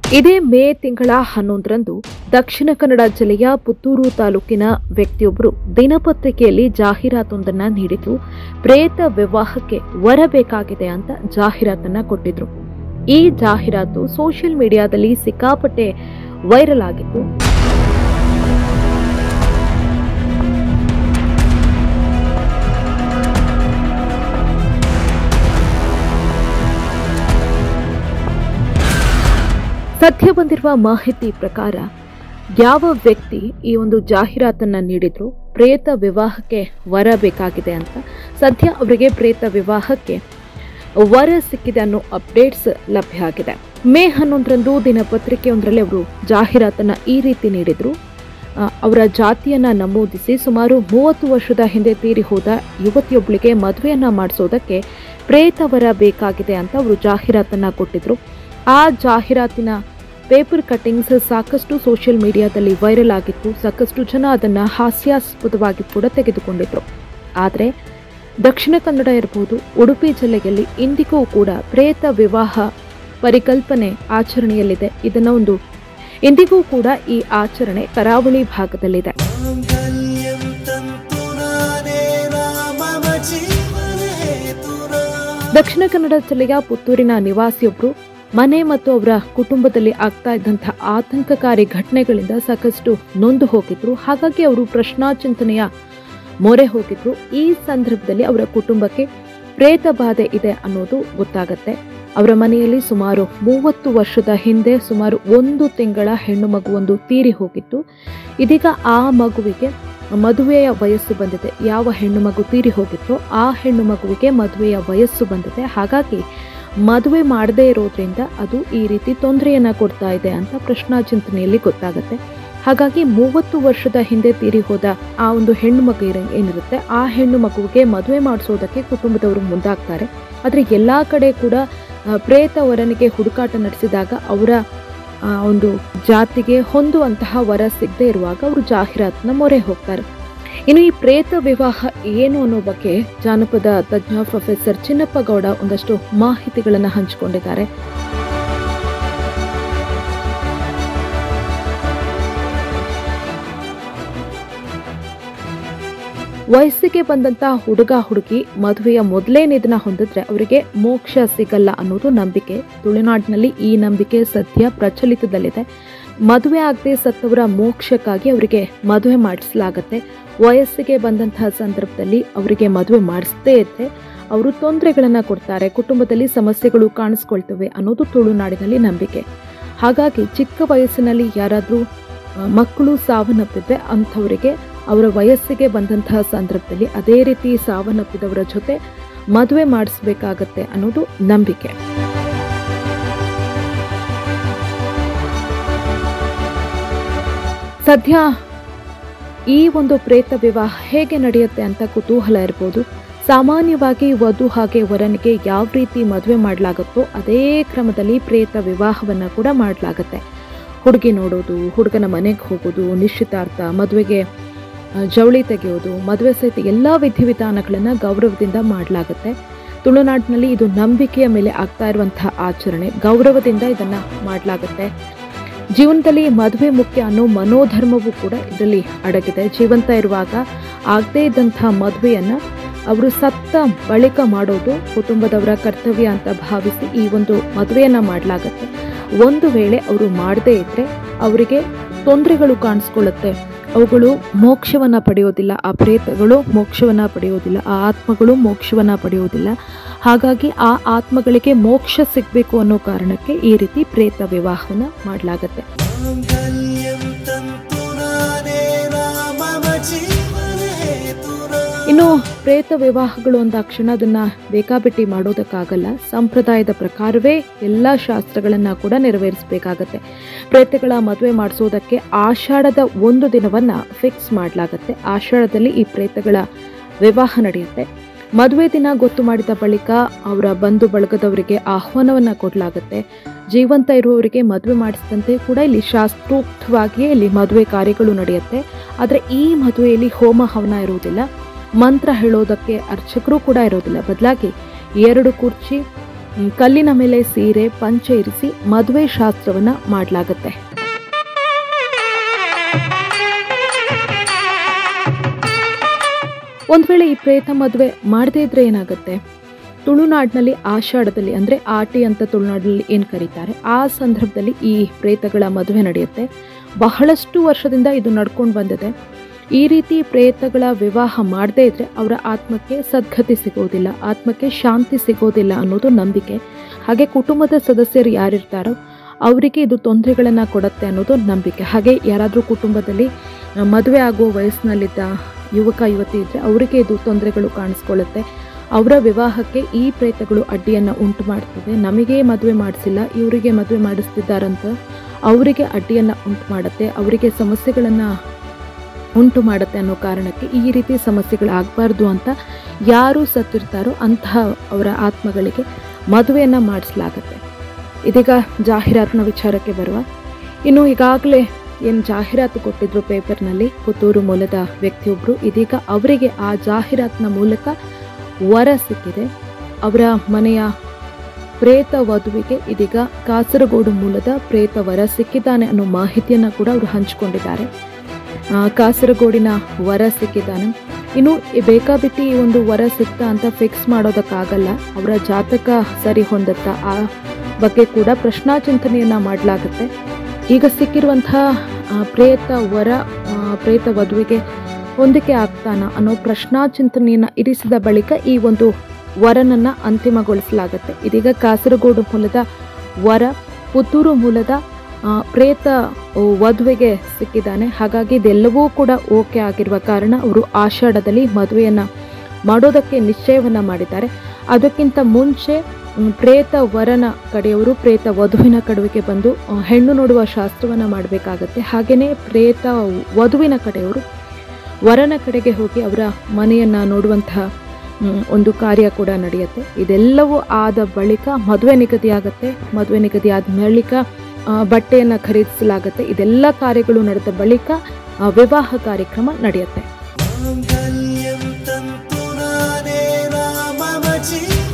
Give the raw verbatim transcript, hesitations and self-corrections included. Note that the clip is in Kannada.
ಇದೇ ಮೇ ತಿಂಗಳ ಹನ್ನೊಂದರಂದು ದಕ್ಷಿಣ ಕನ್ನಡ ಜಿಲ್ಲೆಯ ಪುತ್ತೂರು ತಾಲೂಕಿನ ವ್ಯಕ್ತಿಯೊಬ್ಬರು ದಿನಪತ್ರಿಕೆಯಲ್ಲಿ ಜಾಹೀರಾತೊಂದನ್ನು ನೀಡಿದ್ರು. ಪ್ರೇತ ವಿವಾಹಕ್ಕೆ ವರ ಬೇಕಾಗಿದೆ ಅಂತ ಜಾಹೀರಾತನ್ನ ಕೊಟ್ಟಿದ್ರು. ಈ ಜಾಹೀರಾತು ಸೋಷಿಯಲ್ ಮೀಡಿಯಾದಲ್ಲಿ ಸಿಕ್ಕಾಪಟ್ಟೆ ವೈರಲ್ ಆಗಿತ್ತು. ಸದ್ಯ ಬಂದಿರುವ ಮಾಹಿತಿ ಪ್ರಕಾರ ಯಾವ ವ್ಯಕ್ತಿ ಈ ಒಂದು ಜಾಹೀರಾತನ್ನ ನೀಡಿದ್ರು ಪ್ರೇತ ವಿವಾಹಕ್ಕೆ ವರ ಬೇಕಾಗಿದೆ ಅಂತ, ಸದ್ಯ ಅವರಿಗೆ ಪ್ರೇತ ವಿವಾಹಕ್ಕೆ ವರ ಸಿಕ್ಕಿದೆ ಅನ್ನೋ ಅಪ್ಡೇಟ್ಸ್ ಲಭ್ಯ ಆಗಿದೆ. ಮೇ ಹನ್ನೊಂದರಂದು ದಿನಪತ್ರಿಕೆಯೊಂದರಲ್ಲಿ ಅವರು ಜಾಹೀರಾತನ್ನ ಈ ರೀತಿ ನೀಡಿದ್ರು. ಅವರ ಜಾತಿಯನ್ನ ನಮೂದಿಸಿ ಸುಮಾರು ಮೂವತ್ತು ವರ್ಷದ ಹಿಂದೆ ತೀರಿ ಹೋದ ಯುವತಿಯೊಬ್ಬಳಿಗೆ ಮದುವೆಯನ್ನ ಮಾಡಿಸೋದಕ್ಕೆ ಪ್ರೇತ ವರ ಬೇಕಾಗಿದೆ ಅಂತ ಅವರು ಜಾಹೀರಾತನ್ನ ಕೊಟ್ಟಿದ್ರು. ಆ ಜಾಹೀರಾತಿನ ಪೇಪರ್ ಕಟ್ಟಿಂಗ್ಸ್ ಸಾಕಷ್ಟು ಸೋಷಿಯಲ್ ಮೀಡಿಯಾದಲ್ಲಿ ವೈರಲ್ ಆಗಿತ್ತು. ಸಾಕಷ್ಟು ಜನ ಅದನ್ನು ಹಾಸ್ಯಾಸ್ಪದವಾಗಿ ಕೂಡ ತೆಗೆದುಕೊಂಡಿದ್ರು. ಆದರೆ ದಕ್ಷಿಣ ಕನ್ನಡ ಇರಬಹುದು, ಉಡುಪಿ ಜಿಲ್ಲೆಯಲ್ಲಿ ಇಂದಿಗೂ ಕೂಡ ಪ್ರೇತ ವಿವಾಹ ಪರಿಕಲ್ಪನೆ ಆಚರಣೆಯಲ್ಲಿದೆ. ಇದನ್ನ ಒಂದು ಇಂದಿಗೂ ಕೂಡ ಈ ಆಚರಣೆ ಕರಾವಳಿ ಭಾಗದಲ್ಲಿದೆ. ದಕ್ಷಿಣ ಕನ್ನಡ ಜಿಲ್ಲೆಯ ಪುತ್ತೂರಿನ ನಿವಾಸಿಯೊಬ್ಬರು ಮನೆ ಮತ್ತು ಅವರ ಕುಟುಂಬದಲ್ಲಿ ಆಗ್ತಾ ಇದ್ದಂತಹ ಆತಂಕಕಾರಿ ಘಟನೆಗಳಿಂದ ಸಾಕಷ್ಟು ನೊಂದು ಹೋಗಿದ್ರು. ಹಾಗಾಗಿ ಅವರು ಪ್ರಶ್ನಾ ಚಿಂತನೆಯ ಮೊರೆ ಹೋಗಿದ್ರು. ಈ ಸಂದರ್ಭದಲ್ಲಿ ಅವರ ಕುಟುಂಬಕ್ಕೆ ಪ್ರೇತ ಬಾಧೆ ಇದೆ ಅನ್ನೋದು ಗೊತ್ತಾಗತ್ತೆ. ಅವರ ಮನೆಯಲ್ಲಿ ಸುಮಾರು ಮೂವತ್ತು ವರ್ಷದ ಹಿಂದೆ ಸುಮಾರು ಒಂದು ತಿಂಗಳ ಹೆಣ್ಣು ಮಗುವೊಂದು ತೀರಿ ಹೋಗಿತ್ತು. ಇದೀಗ ಆ ಮಗುವಿಗೆ ಮದುವೆಯ ವಯಸ್ಸು ಬಂದಿದೆ. ಯಾವ ಹೆಣ್ಣು ಮಗು ತೀರಿ ಹೋಗಿತ್ತೋ ಆ ಹೆಣ್ಣು ಮಗುವಿಗೆ ಮದುವೆಯ ವಯಸ್ಸು ಬಂದಿದೆ. ಹಾಗಾಗಿ ಮದುವೆ ಮಾಡದೇ ಇರೋದ್ರಿಂದ ಅದು ಈ ರೀತಿ ತೊಂದರೆಯನ್ನ ಕೊಡ್ತಾ ಇದೆ ಅಂತ ಪ್ರಶ್ನಾ ಚಿಂತನೆಯಲ್ಲಿ ಗೊತ್ತಾಗುತ್ತೆ. ಹಾಗಾಗಿ ಮೂವತ್ತು ವರ್ಷದ ಹಿಂದೆ ತೀರಿ ಹೋದ ಆ ಒಂದು ಹೆಣ್ಣು ಮಗು ಏನಿರುತ್ತೆ ಆ ಹೆಣ್ಣು ಮಗುವಿಗೆ ಮದುವೆ ಮಾಡಿಸೋದಕ್ಕೆ ಕುಟುಂಬದವರು ಮುಂದಾಗ್ತಾರೆ. ಆದರೆ ಎಲ್ಲಾ ಕಡೆ ಕೂಡ ಪ್ರೇತ ವರನಿಗೆ ಹುಡುಕಾಟ ನಡೆಸಿದಾಗ ಅವರ ಒಂದು ಜಾತಿಗೆ ಹೊಂದುವಂತಹ ವರ ಸಿಗದೆ ಇರುವಾಗ ಅವರು ಜಾಹೀರಾತನ್ನ ಮೊರೆ ಹೋಗ್ತಾರೆ. ಇನ್ನು ಈ ಪ್ರೇತ ವಿವಾಹ ಏನು ಅನ್ನೋ ಬಗ್ಗೆ ಜಾನಪದ ತಜ್ಞ ಪ್ರೊಫೆಸರ್ ಚಿನ್ನಪ್ಪ ಗೌಡ ಒಂದಷ್ಟು ಮಾಹಿತಿಗಳನ್ನು ಹಂಚಿಕೊಂಡಿದ್ದಾರೆ. ವಯಸ್ಸಿಗೆ ಬಂದಂತ ಹುಡುಗ ಹುಡುಗಿ ಮದುವೆಯ ಮೊದಲನೇ ದಿನ ಹೊಂದಿದ್ರೆ ಅವರಿಗೆ ಮೋಕ್ಷ ಸಿಗಲ್ಲ ಅನ್ನೋದು ನಂಬಿಕೆ. ತುಳುನಾಡಿನಲ್ಲಿ ಈ ನಂಬಿಕೆ ಸದ್ಯ ಪ್ರಚಲಿತದಲ್ಲಿದೆ. ಮದುವೆ ಆಗದೆ ಸತ್ತವರ ಮೋಕ್ಷಕ್ಕಾಗಿ ಅವರಿಗೆ ಮದುವೆ ಮಾಡಿಸಲಾಗತ್ತೆ. ವಯಸ್ಸಿಗೆ ಬಂದಂತಹ ಸಂದರ್ಭದಲ್ಲಿ ಅವರಿಗೆ ಮದುವೆ ಮಾಡಿಸದೇ ಇದ್ರೆ ಅವರು ತೊಂದರೆಗಳನ್ನ ಕೊಡ್ತಾರೆ, ಕುಟುಂಬದಲ್ಲಿ ಸಮಸ್ಯೆಗಳು ಕಾಣಿಸ್ಕೊಳ್ತವೆ ಅನ್ನೋದು ತುಳುನಾಡಿನಲ್ಲಿ ನಂಬಿಕೆ. ಹಾಗಾಗಿ ಚಿಕ್ಕ ವಯಸ್ಸಿನಲ್ಲಿ ಯಾರಾದರೂ ಮಕ್ಕಳು ಸಾವನ್ನಪ್ಪಿದ್ರೆ ಅಂಥವರಿಗೆ ಅವರ ವಯಸ್ಸಿಗೆ ಬಂದಂತಹ ಸಂದರ್ಭದಲ್ಲಿ ಅದೇ ರೀತಿ ಸಾವನ್ನಪ್ಪಿದವರ ಜೊತೆ ಮದುವೆ ಮಾಡಿಸ್ಬೇಕಾಗತ್ತೆ ಅನ್ನೋದು ನಂಬಿಕೆ. ಸದ್ಯ ಈ ಒಂದು ಪ್ರೇತ ವಿವಾಹ ಹೇಗೆ ನಡೆಯುತ್ತೆ ಅಂತ ಕುತೂಹಲ ಇರ್ಬೋದು. ಸಾಮಾನ್ಯವಾಗಿ ವಧು ಹಾಗೆ ವರನಿಗೆ ಯಾವ ರೀತಿ ಮದುವೆ ಮಾಡಲಾಗುತ್ತೋ ಅದೇ ಕ್ರಮದಲ್ಲಿ ಪ್ರೇತ ವಿವಾಹವನ್ನ ಕೂಡ ಮಾಡಲಾಗತ್ತೆ. ಹುಡುಗಿ ನೋಡೋದು, ಹುಡುಗನ ಮನೆಗೆ ಹೋಗೋದು, ನಿಶ್ಚಿತಾರ್ಥ, ಮದುವೆಗೆ ಜವಳಿ ತೆಗೆಯೋದು, ಮದುವೆ ಸಹಿತ ಎಲ್ಲ ವಿಧಿವಿಧಾನಗಳನ್ನು ಗೌರವದಿಂದ ಮಾಡಲಾಗುತ್ತೆ. ತುಳುನಾಡಿನಲ್ಲಿ ಇದು ನಂಬಿಕೆಯ ಮೇಲೆ ಆಗ್ತಾ ಇರುವಂತಹ ಆಚರಣೆ. ಗೌರವದಿಂದ ಇದನ್ನ ಮಾಡಲಾಗುತ್ತೆ. ಜೀವನದಲ್ಲಿ ಮದುವೆ ಮುಖ್ಯ ಅನ್ನೋ ಮನೋಧರ್ಮವೂ ಕೂಡ ಇದರಲ್ಲಿ ಅಡಗಿದೆ. ಜೀವಂತ ಇರುವಾಗ ಆಗದೇ ಇದ್ದಂತಹ ಮದುವೆಯನ್ನ ಅವರು ಸತ್ತ ಬಳಿಕ ಮಾಡೋದು ಕುಟುಂಬದವರ ಕರ್ತವ್ಯ ಅಂತ ಭಾವಿಸಿ ಈ ಒಂದು ಮದುವೆಯನ್ನ ಮಾಡಲಾಗತ್ತೆ. ಒಂದು ವೇಳೆ ಅವರು ಮಾಡದೇ ಇದ್ರೆ ಅವರಿಗೆ ತೊಂದರೆಗಳು ಕಾಣಿಸ್ಕೊಳ್ಳುತ್ತೆ. ಅವುಗಳು ಮೋಕ್ಷವನ್ನ ಪಡೆಯೋದಿಲ್ಲ. ಆ ಪ್ರೇತಗಳು ಮೋಕ್ಷವನ್ನ ಪಡೆಯೋದಿಲ್ಲ. ಆ ಆತ್ಮಗಳು ಮೋಕ್ಷವನ್ನ ಪಡೆಯೋದಿಲ್ಲ. ಹಾಗಾಗಿ ಆ ಆತ್ಮಗಳಿಗೆ ಮೋಕ್ಷ ಸಿಗಬೇಕು ಅನ್ನೋ ಕಾರಣಕ್ಕೆ ಈ ರೀತಿ ಪ್ರೇತ ವಿವಾಹವನ್ನ ಮಾಡಲಾಗತ್ತೆ. ಇನ್ನು ಪ್ರೇತ ವಿವಾಹಗಳು ಅಂದಾಕ್ಷಣ ಅದನ್ನ ಬೇಕಾಬಿಟ್ಟಿ ಮಾಡೋದಕ್ಕಾಗಲ್ಲ. ಸಂಪ್ರದಾಯದ ಪ್ರಕಾರವೇ ಎಲ್ಲ ಶಾಸ್ತ್ರಗಳನ್ನ ಕೂಡ ನೆರವೇರಿಸಬೇಕಾಗತ್ತೆ. ಪ್ರೇತಗಳ ಮದುವೆ ಮಾಡಿಸೋದಕ್ಕೆ ಆಷಾಢದ ಒಂದು ದಿನವನ್ನ ಫಿಕ್ಸ್ ಮಾಡಲಾಗತ್ತೆ. ಆಷಾಢದಲ್ಲಿ ಈ ಪ್ರೇತಗಳ ವಿವಾಹ ನಡೆಯುತ್ತೆ. ಮದುವೆ ದಿನ ಗೊತ್ತು ಮಾಡಿದ ಬಳಿಕ ಅವರ ಬಂಧು ಬಳಗದವರಿಗೆ ಆಹ್ವಾನವನ್ನ ಕೊಡಲಾಗುತ್ತೆ. ಜೀವಂತ ಇರುವವರಿಗೆ ಮದುವೆ ಮಾಡಿಸಿದಂತೆ ಕೂಡ ಇಲ್ಲಿ ಶಾಸ್ತ್ರೋಕ್ತವಾಗಿಯೇ ಇಲ್ಲಿ ಮದುವೆ ಕಾರ್ಯಗಳು ನಡೆಯುತ್ತೆ. ಆದರೆ ಈ ಮದುವೆಯಲ್ಲಿ ಹೋಮ ಹವನ ಇರುವುದಿಲ್ಲ. ಮಂತ್ರ ಹೇಳೋದಕ್ಕೆ ಅರ್ಚಕರು ಕೂಡ ಇರೋದಿಲ್ಲ. ಬದಲಾಗಿ ಎರಡು ಕುರ್ಚಿ, ಕಲ್ಲಿನ ಮೇಲೆ ಸೀರೆ ಪಂಚೆ ಇರಿಸಿ ಮದುವೆ ಶಾಸ್ತ್ರವನ್ನ ಮಾಡಲಾಗುತ್ತೆ. ಒಂದ್ ವೇಳೆ ಈ ಪ್ರೇತ ಮದುವೆ ಮಾಡದೇ ಇದ್ರೆ ಏನಾಗುತ್ತೆ, ತುಳುನಾಡಿನಲ್ಲಿ ಆಷಾಢದಲ್ಲಿ ಅಂದರೆ ಆಟಿ ಅಂತ ತುಳುನಾಡಿನಲ್ಲಿ ಏನು ಕರೀತಾರೆ, ಆ ಸಂದರ್ಭದಲ್ಲಿ ಈ ಪ್ರೇತಗಳ ಮದುವೆ ನಡೆಯುತ್ತೆ. ಬಹಳಷ್ಟು ವರ್ಷದಿಂದ ಇದು ನಡ್ಕೊಂಡು ಬಂದಿದೆ. ಈ ರೀತಿ ಪ್ರೇತಗಳ ವಿವಾಹ ಮಾಡದೇ ಇದ್ರೆ ಅವರ ಆತ್ಮಕ್ಕೆ ಸದ್ಗತಿ ಸಿಗೋದಿಲ್ಲ, ಆತ್ಮಕ್ಕೆ ಶಾಂತಿ ಸಿಗೋದಿಲ್ಲ ಅನ್ನೋದು ನಂಬಿಕೆ. ಹಾಗೆ ಕುಟುಂಬದ ಸದಸ್ಯರು ಯಾರಿರ್ತಾರೋ ಅವರಿಗೆ ಇದು ತೊಂದರೆಗಳನ್ನು ಕೊಡುತ್ತೆ ಅನ್ನೋದು ನಂಬಿಕೆ. ಹಾಗೆ ಯಾರಾದರೂ ಕುಟುಂಬದಲ್ಲಿ ಮದುವೆ ಆಗುವ ವಯಸ್ಸಿನಲ್ಲಿದ್ದ ಯುವಕ ಯುವತಿ ಇದ್ದರೆ ಅವರಿಗೆ ಇದು ತೊಂದರೆಗಳು ಕಾಣಿಸ್ಕೊಳ್ಳುತ್ತೆ. ಅವರ ವಿವಾಹಕ್ಕೆ ಈ ಪ್ರೇತಗಳು ಅಡ್ಡಿಯನ್ನು ಉಂಟು ಮಾಡ್ತದೆ. ನಮಗೆ ಮದುವೆ ಮಾಡಿಸಿಲ್ಲ, ಇವರಿಗೆ ಮದುವೆ ಮಾಡಿಸ್ತಿದ್ದಾರಂತ ಅವರಿಗೆ ಅಡ್ಡಿಯನ್ನು ಉಂಟು ಮಾಡುತ್ತೆ, ಅವರಿಗೆ ಸಮಸ್ಯೆಗಳನ್ನು ಉಂಟು ಮಾಡುತ್ತೆ ಅನ್ನೋ ಕಾರಣಕ್ಕೆ ಈ ರೀತಿ ಸಮಸ್ಯೆಗಳಾಗಬಾರ್ದು ಅಂತ ಯಾರು ಸತ್ತಿರ್ತಾರೋ ಅಂತಹ ಅವರ ಆತ್ಮಗಳಿಗೆ ಮದುವೆಯನ್ನು ಮಾಡಿಸಲಾಗತ್ತೆ. ಇದೀಗ ಜಾಹೀರಾತಿನ ವಿಚಾರಕ್ಕೆ ಬರುವ. ಇನ್ನು ಈಗಾಗಲೇ ಏನು ಜಾಹೀರಾತು ಕೊಟ್ಟಿದ್ರು ಪೇಪರ್ನಲ್ಲಿ ಪುತ್ತೂರು ಮೂಲದ ವ್ಯಕ್ತಿಯೊಬ್ಬರು, ಇದೀಗ ಅವರಿಗೆ ಆ ಜಾಹೀರಾತಿನ ಮೂಲಕ ವರ ಸಿಕ್ಕಿದೆ. ಅವರ ಮನೆಯ ಪ್ರೇತ ವಧುವಿಗೆ ಇದೀಗ ಕಾಸರಗೋಡು ಮೂಲದ ಪ್ರೇತ ವರ ಸಿಕ್ಕಿದ್ದಾನೆ ಅನ್ನೋ ಮಾಹಿತಿಯನ್ನು ಕೂಡ ಅವರು ಹಂಚಿಕೊಂಡಿದ್ದಾರೆ. ಕಾಸರಗೋಡಿನ ವರ ಸಿಕ್ಕಿದ್ದಾನೆ. ಇನ್ನು ಬೇಕಾಬಿಟ್ಟಿ ಈ ಒಂದು ವರ ಸಿಕ್ತಾ ಅಂತ ಫಿಕ್ಸ್ ಮಾಡೋದಕ್ಕಾಗಲ್ಲ. ಅವರ ಜಾತಕ ಸರಿ ಹೊಂದುತ್ತಾ ಆ ಬಗ್ಗೆ ಕೂಡ ಪ್ರಶ್ನಾಚಿಂತನೆಯನ್ನು ಮಾಡಲಾಗುತ್ತೆ. ಈಗ ಸಿಕ್ಕಿರುವಂತಹ ಪ್ರೇತ ವರ ಪ್ರೇತ ವಧುವಿಗೆ ಹೊಂದಿಕೆ ಆಗ್ತಾನ ಅನ್ನೋ ಪ್ರಶ್ನಾಚಿಂತನೆಯನ್ನು ಇರಿಸಿದ ಬಳಿಕ ಈ ಒಂದು ವರನನ್ನು ಅಂತಿಮಗೊಳಿಸಲಾಗುತ್ತೆ. ಇದೀಗ ಕಾಸರಗೋಡು ಮೂಲದ ವರ ಪುತ್ತೂರು ಮೂಲದ ಪ್ರೇತ ವಧುವಿಗೆ ಸಿಕ್ಕಿದ್ದಾನೆ. ಹಾಗಾಗಿ ಇದೆಲ್ಲವೂ ಕೂಡ ಓಕೆ ಆಗಿರುವ ಕಾರಣ ಅವರು ಆಷಾಢದಲ್ಲಿ ಮದುವೆಯನ್ನು ಮಾಡೋದಕ್ಕೆ ನಿಶ್ಚಯವನ್ನು ಮಾಡಿದ್ದಾರೆ. ಅದಕ್ಕಿಂತ ಮುಂಚೆ ಪ್ರೇತ ವರನ ಕಡೆಯವರು ಪ್ರೇತ ವಧುವಿನ ಕಡೆಗೆ ಬಂದು ಹೆಣ್ಣು ನೋಡುವ ಶಾಸ್ತ್ರವನ್ನು ಮಾಡಬೇಕಾಗತ್ತೆ. ಹಾಗೆಯೇ ಪ್ರೇತ ವಧುವಿನ ಕಡೆಯವರು ವರನ ಕಡೆಗೆ ಹೋಗಿ ಅವರ ಮನೆಯನ್ನು ನೋಡುವಂತಹ ಒಂದು ಕಾರ್ಯ ಕೂಡ ನಡೆಯುತ್ತೆ. ಇದೆಲ್ಲವೂ ಆದ ಬಳಿಕ ಮದುವೆ ನಿಗದಿಯಾಗುತ್ತೆ. ಮದುವೆ ನಿಗದಿ ಆದ ಬಳಿಕ ಬಟ್ಟೆಯನ್ನು ಖರೀದಿಸಲಾಗುತ್ತೆ. ಇದೆಲ್ಲ ಕಾರ್ಯಗಳು ನಡೆದ ಬಳಿಕ ವಿವಾಹ ಕಾರ್ಯಕ್ರಮ ನಡೆಯುತ್ತೆ.